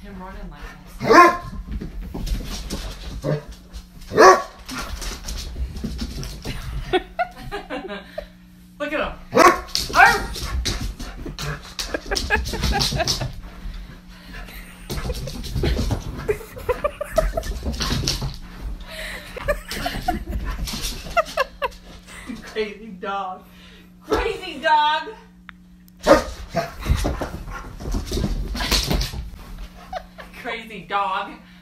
him running like this. Look at him. Crazy dog. Crazy dog. Crazy dog.